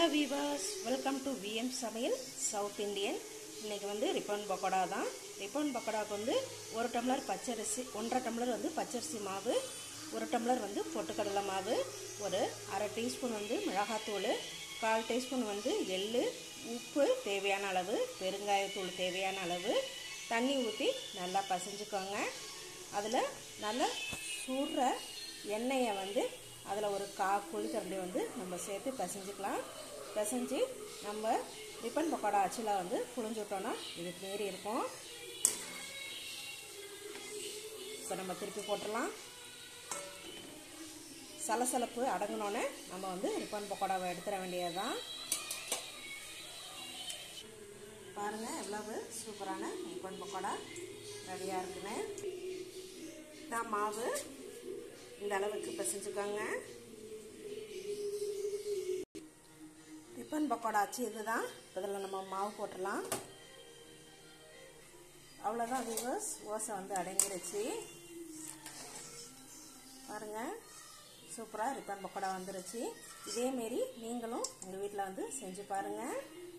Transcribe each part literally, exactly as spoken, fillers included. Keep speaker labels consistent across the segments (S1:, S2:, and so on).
S1: Hello viewers, welcome to V M சமையல் South Indian. இன்னைக்கு வந்து ரிப்பன் பக்கோடா தான். ரிப்பன் பக்கோடாக்கு வந்து ஒரு டம்ளர் பச்சரிசி, ஒன்றரை டம்ளர் வந்து பச்சரிசி மாவு, ஒரு டம்ளர் வந்து பொட்டுக்கடலை மாவு, ஒரு அரை டீஸ்பூன் வந்து மிளகாத்தூள், கால் டீஸ்பூன் வந்து எள்ளு, உப்பு தேவையான அளவு, பெருங்காயத்தூள் தேவையான அளவு, தண்ணி ஊற்றி நல்லா பசைஞ்சுக்கோங்க. அதில் நல்லா சூடுற எண்ணெயை வந்து அதில் ஒரு கா குழி கரண்டி வந்து நம்ம சேர்த்து பிசைஞ்சிக்கலாம். பிசைஞ்சு நம்ம ரிப்பன் பக்கோடா அச்சில் வந்து புழிஞ்சு விட்டோன்னா இது மாரி இருக்கும். இப்போ நம்ம திருப்பி போட்டுடலாம். சலசலப்பு அடங்கினோன்னே நம்ம வந்து ரிப்பன் பக்கோடாவை எடுத்துட வேண்டியது தான். பாருங்கள் எவ்வளவு சூப்பரான ரிப்பன் பக்கோடா ரெடியாக இருக்குன்னு. நான் மாவு இந்த அளவுக்கு பிசைஞ்சுக்கோங்க. ரிப்பன் பக்கோடா ஆச்சு இதுதான். இதில் நம்ம மாவு போட்டுடலாம். அவ்வளோதான் வியூவர்ஸ், ஓசை வந்து அடங்கிடுச்சு. பாருங்கள் சூப்பராக ரிப்பன் பக்கோடா வந்துருச்சு. இதேமாரி நீங்களும் உங்கள் வீட்டில் வந்து செஞ்சு பாருங்கள்.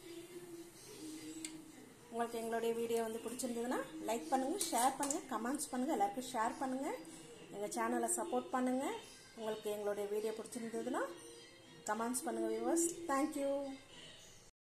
S1: உங்களுக்கு எங்களுடைய வீடியோ வந்து பிடிச்சிருந்ததுன்னா லைக் பண்ணுங்கள், ஷேர் பண்ணுங்கள், கமெண்ட்ஸ் பண்ணுங்கள், எல்லாருக்கும் ஷேர் பண்ணுங்கள். எங்கள் சேனலை சப்போர்ட் பண்ணுங்கள். உங்களுக்கு எங்களுடைய வீடியோ பிடிச்சிருந்ததுன்னா கமெண்ட்ஸ் பண்ணுங்கள் வியூவர்ஸ். தேங்க்யூ.